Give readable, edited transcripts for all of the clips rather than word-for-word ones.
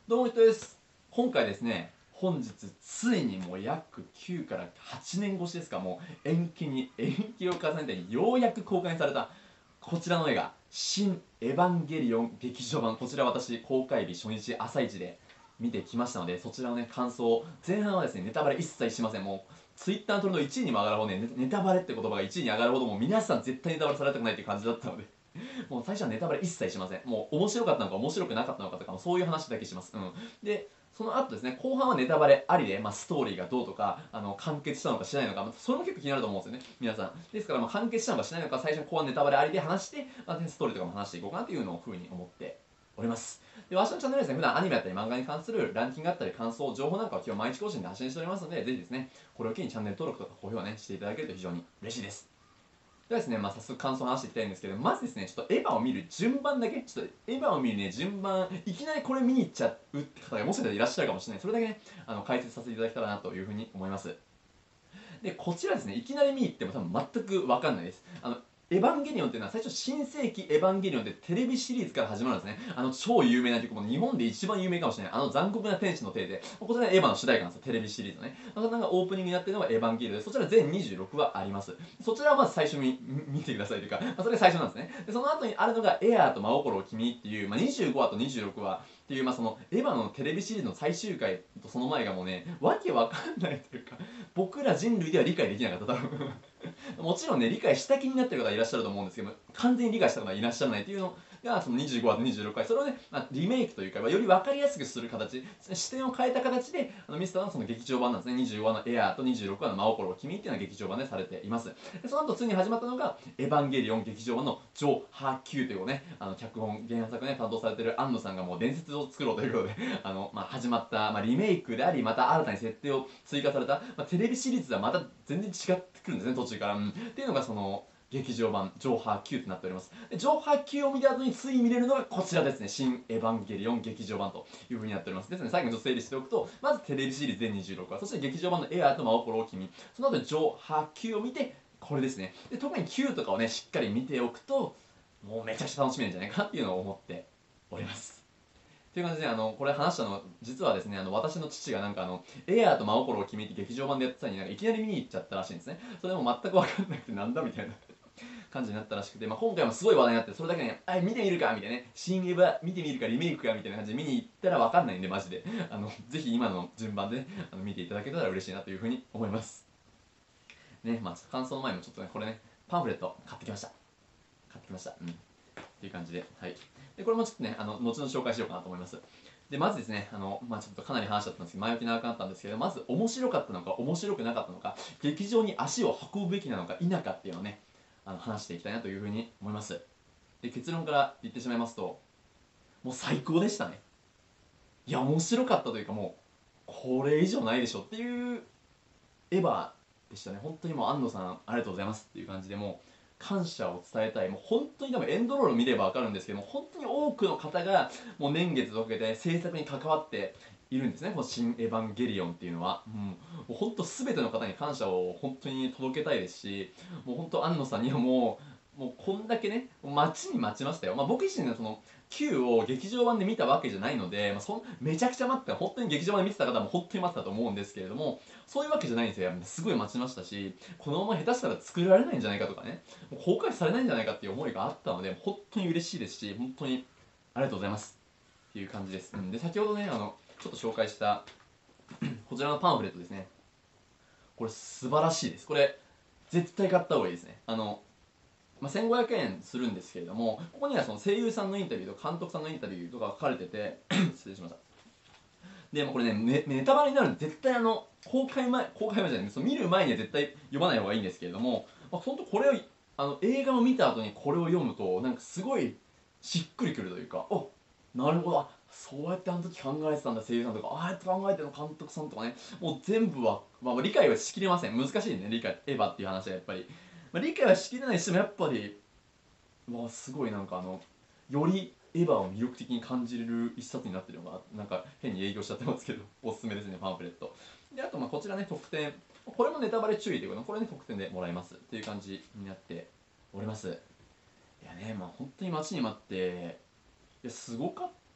どうも、伊藤です。今回ですね、本日ついにもう約9から8年越しですか、もう延期に延期を重ねてようやく公開されたこちらの映画、新エヴァンゲリオン劇場版、こちら私、公開日初日朝一で見てきましたので、そちらのね、感想を、前半はですね、ネタバレ一切しません。もう、ツイッターのトレンド1位にも上がるほどね、ネタバレって言葉が1位に上がるほど、もう皆さん絶対ネタバレされたくないっていう感じだったので、もう最初はネタバレ一切しません。もう面白かったのか面白くなかったのかとか、そういう話だけします。で、その後ですね、後半はネタバレありで、ストーリーがどうとか、完結したのかしないのか、それも結構気になると思うんですよね、皆さん。ですから、完結したのかしないのか、最初に後半ネタバレありで話して、ストーリーとかも話していこうかなというのをふうに思っております。で、私のチャンネルですね、普段アニメだったり漫画に関するランキングだったり感想、情報なんかを今日毎日更新で発信しておりますので、ぜひですね、これを機にチャンネル登録とか高評価ね、していただけると非常に嬉しいです。ではですね、早速感想を話していきたいんですけど、まずですね、ちょっとエヴァを見る順番だけ、ちょっとエヴァを見るね、順番、いきなりこれ見に行っちゃうって方がもしかしたらいらっしゃるかもしれない。それだけね、解説させていただけたらなというふうに思います。で、こちらですね、いきなり見に行っても多分全く分かんないです。エヴァンゲリオンっていうのは最初新世紀エヴァンゲリオンでテレビシリーズから始まるんですね。超有名な曲も日本で一番有名かもしれない残酷な天使のテーゼ、こちらエヴァの主題歌なんですよ、テレビシリーズのね。それがオープニングになってるのがエヴァンゲリオンで、そちら全26話あります。そちらをまず最初に見てくださいというか、それが最初なんですね。でその後にあるのがエアーと真心を君っていう、25話と26話っていう、そのエヴァのテレビシリーズの最終回とその前がもうね、わけわかんないというか、僕ら人類では理解できなかった多分もちろんね、理解した気になってる方いらっしゃると思うんですけど、完全に理解した方がいらっしゃらないっていうのが、その25話と26回、それをね、リメイクというか、より分かりやすくする形、視点を変えた形で、ミスターのその劇場版なんですね、25話のエアーと26話の真心を君っていうのが劇場版でされています。でその後、ついに始まったのが、エヴァンゲリオン劇場版のジョー・ハーキューというね、脚本、原作ね、担当されてる安野さんがもう伝説を作ろうということで、始まった、リメイクであり、また新たに設定を追加された、テレビシリーズとはまた全然違ってくるんですね、途中から。っていうのがその、劇場版、ジョーハー Q となっております。でジョーハー Q を見た後につい見れるのがこちらですね、新エヴァンゲリオン劇場版という風になっております。ですね、最後にちょっと整理しておくと、まずテレビシリーズ全26話、そして劇場版のエアーと真心を君、その後ジョーハー Q を見て、これですね。で、特に Q とかをね、しっかり見ておくと、もうめちゃくちゃ楽しめるんじゃないかなっていうのを思っております。という感じで、これ話したの、実はですね、私の父がなんかエアーと真心を君って劇場版でやってたのに、なんかいきなり見に行っちゃったらしいんですね。それでも全く分かんなくてなんだみたいな感じになったらしくて、今回もすごい話題になって、それだけね、見てみるかみたいなね、新エヴァ見てみるかリメイクかみたいな感じで見に行ったら分かんないんで、マジで。ぜひ今の順番で、ね、見ていただけたら嬉しいなというふうに思います。ね、感想の前もちょっとね、これね、パンフレット買ってきました。買ってきました。っていう感じで、はい。で、これもちょっとね、後々紹介しようかなと思います。で、まずですね、ちょっとかなり話しちゃったんですけど、前置き長くなったんですけど、まず面白かったのか、面白くなかったのか、劇場に足を運ぶべきなのか否かっていうのをね、話していきたいなというふうに思います。で、結論から言ってしまいますと、もう最高でしたね。いや、面白かったというか、もう、これ以上ないでしょっていうエヴァでしたね。本当にもう安野さん、ありがとうございますっていう感じで、もう、感謝を伝えたい。もう本当に多分エンドロール見れば分かるんですけども、本当に多くの方がもう年月をかけて制作に関わっているんですね、この新エヴァンゲリオンっていうのは。もう本当全ての方に感謝を本当に届けたいですし、もう本当安野さんにはもうこんだけね、待ちに待ちましたよ。僕自身がその Q を劇場版で見たわけじゃないので、めちゃくちゃ待ってた、本当に劇場版で見てた方も本当に待ってたと思うんですけれども、そういうわけじゃないんですよ。すごい待ちましたし、このまま下手したら作られないんじゃないかとかね、公開されないんじゃないかっていう思いがあったので、本当に嬉しいですし、本当にありがとうございますっていう感じです。で、先ほどね、ちょっと紹介したこちらのパンフレットですね。これ素晴らしいです。これ、絶対買った方がいいですね。1500円するんですけれども、ここにはその声優さんのインタビューと監督さんのインタビューとか書かれてて失礼しました。でもこれね、ネタバレになるんで絶対公開前じゃない、その見る前には絶対読まない方がいいんですけれども、本当これを映画を見た後にこれを読むとなんかすごいしっくりくるというか、なるほど、そうやってあの時考えてたんだ声優さんとか、ああやって考えてるの監督さんとかね、もう全部は、理解はしきれません。難しいね、理解、エヴァっていう話はやっぱり。理解はしきれないしてもやっぱり、すごいなんかよりエヴァを魅力的に感じれる一冊になってるのが、なんか変に営業しちゃってますけど、おすすめですね、パンフレット。で、あとこちらね、特典。これもネタバレ注意ということで、これね、特典でもらえますっていう感じになっております。いやね、本当に待ちに待って、いや、すごかった。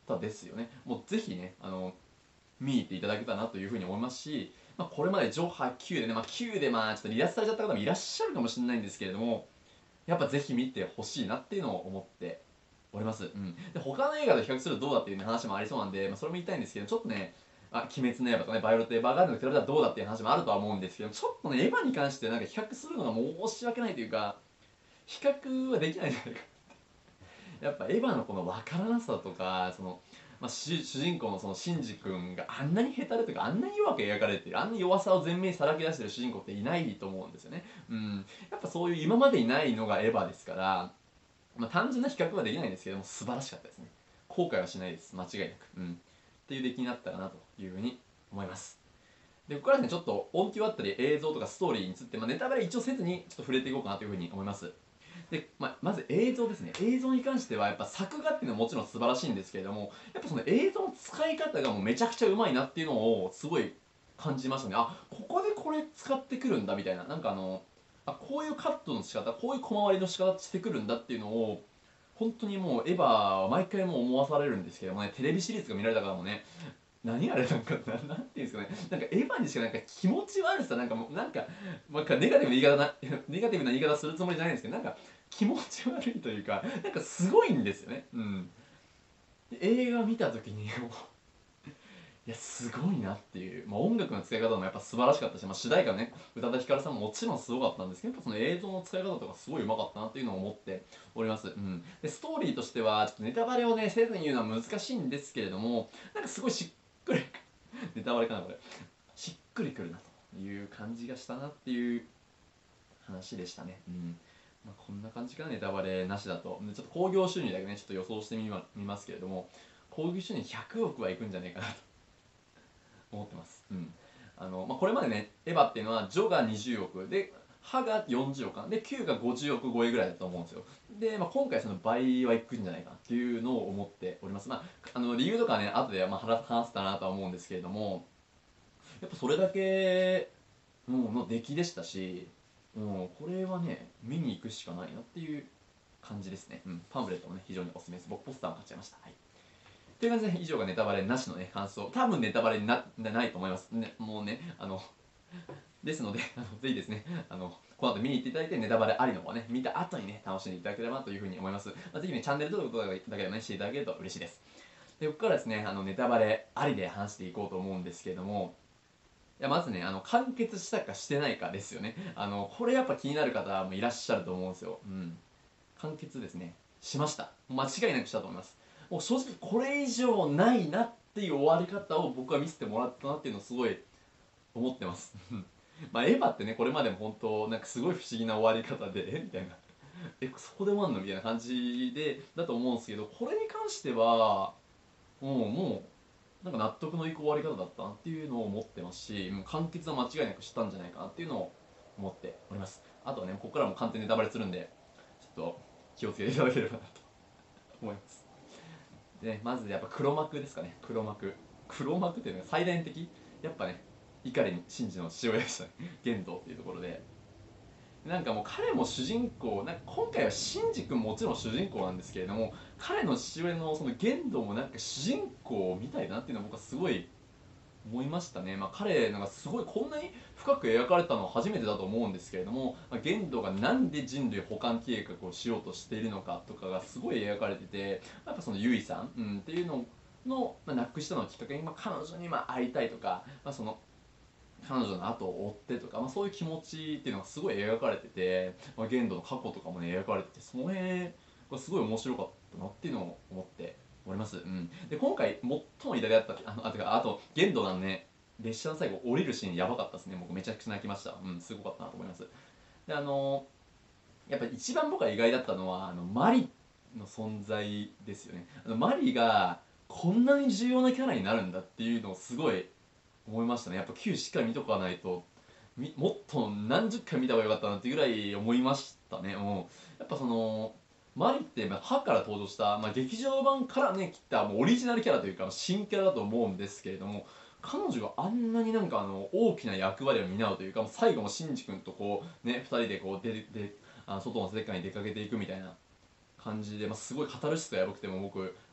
ったですよね。もうぜひね見に行っていただけたらなというふうに思いますし、これまでジョハ9でね、9でちょっと離脱されちゃった方もいらっしゃるかもしれないんですけれども、やっぱぜひ見てほしいなっていうのを思っております。で他の映画と比較するとどうだっていう、ね、話もありそうなんで、それも言いたいんですけど、ちょっとね、鬼滅の刃とかね、バイオレット・エヴァーガーデンと比べたらどうだっていう話もあるとは思うんですけど、ちょっとね、エヴァに関してなんか比較するのが申し訳ないというか、比較はできないんじゃないか。やっぱエヴァのこの分からなさとか、主人公のそのシンジ君があんなに下手でというか、あんなに弱く描かれている、あんな弱さを前面にさらけ出している主人公っていないと思うんですよね。やっぱそういう今までにないのがエヴァですから、単純な比較はできないんですけども、素晴らしかったですね。後悔はしないです、間違いなく。っていう出来になったかなというふうに思います。でここからですね、ちょっと音響あったり映像とかストーリーについて、ネタバレ一応せずにちょっと触れていこうかなというふうに思います。で、まず映像ですね。映像に関してはやっぱ作画っていうのはもちろん素晴らしいんですけれども、やっぱその映像の使い方がもうめちゃくちゃうまいなっていうのをすごい感じましたね。ここでこれ使ってくるんだみたいな、なんかこういうカットの仕方、こういう小回りの仕方してくるんだっていうのを本当にもうエヴァは毎回もう思わされるんですけどもね、テレビシリーズが見られた方もね、何あれなんかなんていうんですかね、なんかエヴァにしかなんか気持ち悪さ、なんかもうなんか、ネガティブな言い方なネガティブな言い方するつもりじゃないんですけど、なんか気持ち悪いというか、なんかすごいんですよね。で映画見た時にもういやすごいなっていう、音楽の使い方もやっぱ素晴らしかったし、主題歌のね宇多田ヒカルさんももちろんすごかったんですけど、やっぱその映像の使い方とかすごいうまかったなっていうのを思っております。でストーリーとしてはちょっとネタバレをねせずに言うのは難しいんですけれども、なんかすごいしっくりネタバレかなこれ、しっくりくるなという感じがしたなっていう話でしたね。こんな感じかな、ネタバレなしだと。でちょっと興行収入だけねちょっと予想してみますけれども、興行収入100億はいくんじゃないかなと思ってます。これまでねエヴァっていうのはジョが20億で歯が40億で9が50億超えぐらいだと思うんですよ。で、今回その倍はいくんじゃないかなっていうのを思っております。理由とかはね後で話せたなとは思うんですけれども、やっぱそれだけの出来でしたし、これはね見に行くしかないなっていう感じですね。パンフレットもね非常におすすめです。僕ポスターも買っちゃいました。はい。という感じで以上がネタバレなしのね感想、多分ネタバレにないと思います。ね、もうねですのでぜひですねこの後見に行っていただいて、ネタバレありの方はね見た後にね楽しんでいただければというふうに思います。ぜひねチャンネル登録だけでもねしていただけると嬉しいです。でここからですねネタバレありで話していこうと思うんですけれども、いやまずね完結したかしてないかですよね。これやっぱ気になる方もいらっしゃると思うんですよ。完結ですねしました。間違いなくしたと思います。もう正直これ以上ないなっていう終わり方を僕は見せてもらったなっていうのをすごい思ってますエヴァってねこれまでも本当なんかすごい不思議な終わり方でみたいなそこで終わんのみたいな感じでだと思うんですけど、これに関してはもうなんか納得のいく終わり方だったなっていうのを思ってますし、完結は間違いなくしたんじゃないかなっていうのを思っております。あとはねここからも完全にネタバレするんでちょっと気をつけていただければなと思います。でまずやっぱ黒幕ですかね。黒幕っていうのが最大的、やっぱね碇シンジの父親でしたね玄道っていうところで、なんかもう彼も主人公、なんか今回はシンジ君ももちろん主人公なんですけれども、彼の父親のその玄道もなんか主人公みたいだなっていうのは僕はすごい思いましたね。彼なんかすごいこんなに深く描かれたのは初めてだと思うんですけれども、玄道がなんで人類補完計画をしようとしているのかとかがすごい描かれてて、やっぱそのユイさん、っていうのの、亡くしたのをきっかけに、彼女に会いたいとか、その彼女の後を追ってとか、そういう気持ちっていうのがすごい描かれてて、玄道の過去とかもね描かれてて、その辺がすごい面白かったなっていうのを思っております。で今回最も偉大だったあと玄道のね列車の最後降りるシーンやばかったですね。僕めちゃくちゃ泣きました。すごかったなと思います。でやっぱり一番僕が意外だったのはマリの存在ですよね。マリがこんなに重要なキャラになるんだっていうのをすごい思いましたね。やっぱ9しっかり見とかないともっと何十回見た方がよかったなっていうぐらい思いましたね。やっぱそのマリって歯から登場した、劇場版からね切ったもうオリジナルキャラというか新キャラだと思うんですけれども、彼女があんなになんか大きな役割を担うというか、最後もシンジ君とこうね2人でこう外の世界に出かけていくみたいな感じで、すごいカタルシスがやばくても僕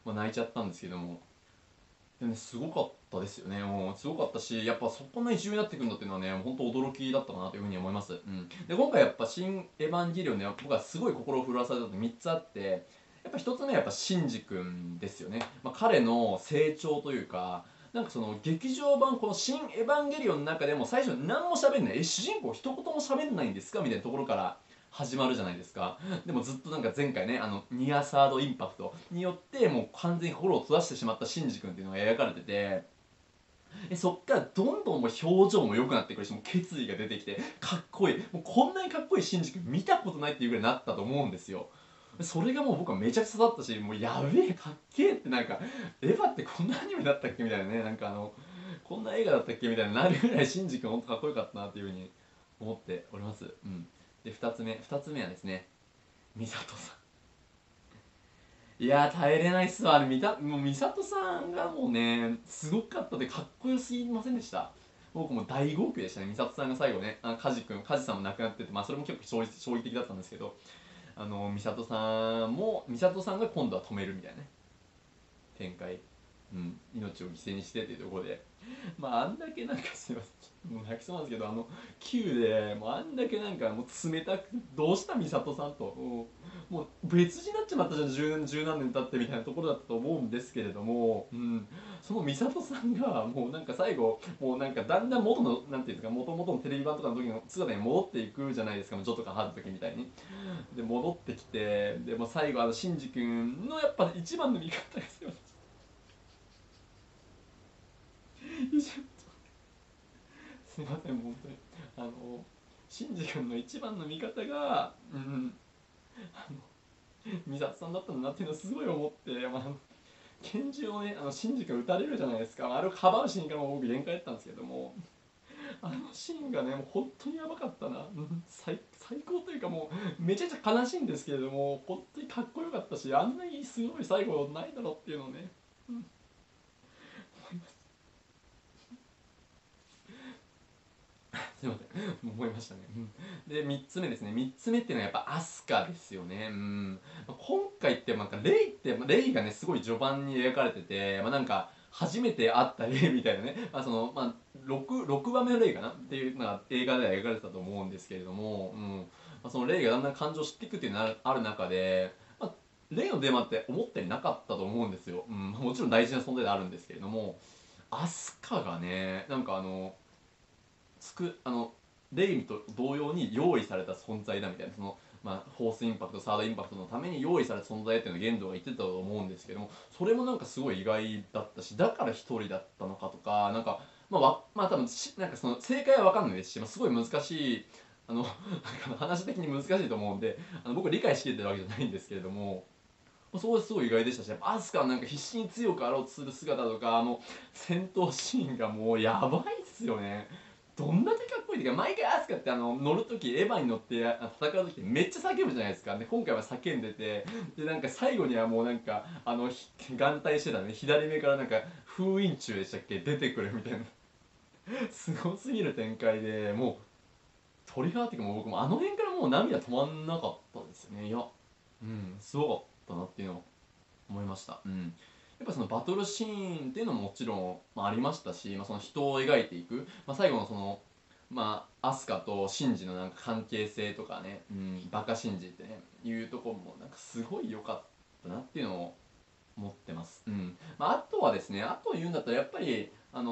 泣いちゃったんですけども、でね、すごかったですよね。もうすごかったし、やっぱそこんなに重要になってくるんだっていうのはね、本当驚きだったかなというふうに思います。で、今回やっぱ新エヴァンゲリオンね、僕はすごい心を震わされたの3つあって、やっぱ1つ目はやっぱシンジ君ですよね。彼の成長というか、なんかその劇場版この新エヴァンゲリオンの中でも最初何も喋んない、主人公一言も喋んないんですかみたいなところから始まるじゃないですか。でもずっとなんか前回ね、ニアサードインパクトによってもう完全に心を閉ざしてしまったシンジ君っていうのが描かれてて、そっからどんどんもう表情も良くなってくるし、もう決意が出てきてかっこいい、もうこんなにかっこいいシンジ君見たことないっていうぐらいになったと思うんですよ。それがもう僕はめちゃくちゃ刺さったし、もうやべえかっけえって、なんかエヴァってこんなアニメだったっけみたいなね、なんかこんな映画だったっけみたいになるぐらいシンジ君ほんとかっこよかったなっていうふうに思っております。で2つ目はですね、美里さん。いやー耐えれないっすわ、あれもう美里さんがもうねすごかったで、かっこよすぎませんでした？僕も大号泣でしたね。美里さんが最後ね、梶さんも亡くなってて、それも結構衝撃的だったんですけど、美里さんが今度は止めるみたいなね展開、命を犠牲にしてっていうところで、あんだけなんかすいません、もう泣きそうなんですけど、Q でもうあんだけなんかもう冷たく、どうした美里さんと、もう別人になっちまったじゃん、十何年経ってみたいなところだったと思うんですけれども、その美里さんがもうなんか最後もうなんかだんだん元のなんていうんですか、元々のテレビ版とかの時の姿に戻っていくじゃないですか、ジョとかハル時みたいに。で戻ってきて、でも最後シンジ君のやっぱ一番の味方がすいません、すいません本当に、シンジ君の一番の味方が美里さんだったんだなっていうのをすごい思って、拳銃をねシンジ君撃たれるじゃないですか、あれをかばうシーンからも僕限界だったんですけども、あのシーンがねもう本当にやばかったな、最高というか、もうめちゃくちゃ悲しいんですけれども本当にかっこよかったし、あんなにすごい最後ないだろうっていうのをね、思います。すいません思いましたね、で3つ目ですね、3つ目っていうのはやっぱアスカですよね。今回ってなんかレイがねすごい序盤に描かれてて、なんか初めて会ったレイみたいなね、6番目のレイかなっていうのが映画では描かれてたと思うんですけれども、そのレイがだんだん感情を知っていくっていうのがある中で、レイの出番って思ったよりなかったと思うんですよ。もちろん大事な存在であるんですけれども、アスカがねなんかつくあのレイミと同様に用意された存在だみたいな、フォースインパクトサードインパクトのために用意された存在っていうのを玄道が言ってたと思うんですけども、それもなんかすごい意外だったし、だから一人だったのかとか、なんか多分なんかその正解は分かんないですし、すごい難しいなんか話的に難しいと思うんで、僕理解しきれてるわけじゃないんですけれども、そこですごい意外でしたし、やっぱアスカはなんか必死に強くあろうとする姿とか、戦闘シーンがもうやばいっすよね。どんだけかっこいいっていうか、毎回アスカって乗るときエヴァに乗って戦うときってめっちゃ叫ぶじゃないですか。で今回は叫んでて、でなんか最後にはもうなんか眼帯してたね、左目からなんか封印中でしたっけ出てくるみたいなすごすぎる展開で、もうトリガーっていうか、もう僕もあの辺からもう涙止まんなかったですよね。いやすごかったなっていうのを思いました。やっぱそのバトルシーンっていうのももちろん、ありましたし、その人を描いていく、最後のそのアスカとシンジのなんか関係性とかね、バカシンジってねいうところもなんかすごい良かったなっていうのを思ってます。あとはですね、あと言うんだったらやっぱり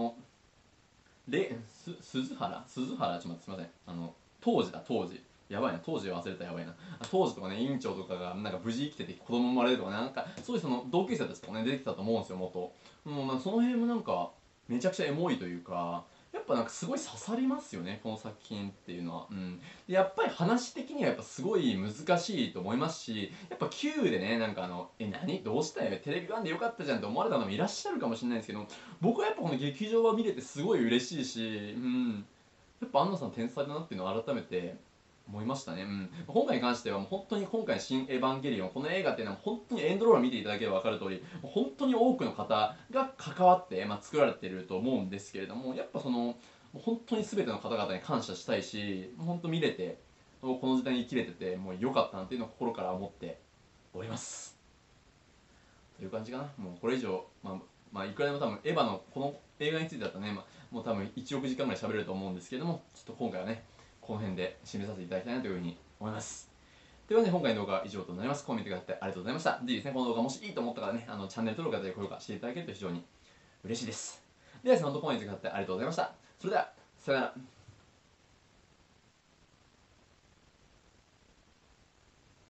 鈴原ちょっと待ってすみません、当時やばいな、当時忘れた、やばいな、当時とかね委員長とかがなんか無事生きてて子供生まれるとかね、なんかそういうその同級生たちとかね出てきたと思うんですよ元。その辺もなんかめちゃくちゃエモいというか、やっぱなんかすごい刺さりますよねこの作品っていうのは。でやっぱり話的にはやっぱすごい難しいと思いますし、やっぱ Q でねなんか何どうしたよテレビ版でよかったじゃんって思われたのもいらっしゃるかもしれないんですけど、僕はやっぱこの劇場版見れてすごい嬉しいし、やっぱ安野さん天才だなっていうのを改めて思いましたね。今回に関してはもう本当に今回「新エヴァンゲリオン」この映画っていうのは本当にエンドロールを見ていただければ分かる通り、本当に多くの方が関わって、作られていると思うんですけれども、やっぱその本当に全ての方々に感謝したいし、本当見れてこの時代に生きれててもう良かったなっていうのを心から思っております。 という感じかな。もうこれ以上、いくらでも多分エヴァのこの映画についてだったらね、もう多分1億時間ぐらい喋れると思うんですけども、ちょっと今回はね、この辺で締めさせていただきたいなというふうに思います。というわけで今回の動画は以上となります。コメントくださってありがとうございました。ぜひですね、この動画もしいいと思ったからね、チャンネル登録だったり高評価していただけると非常に嬉しいです。ではですね、本当コメントくださってありがとうございました。それでは、さよなら。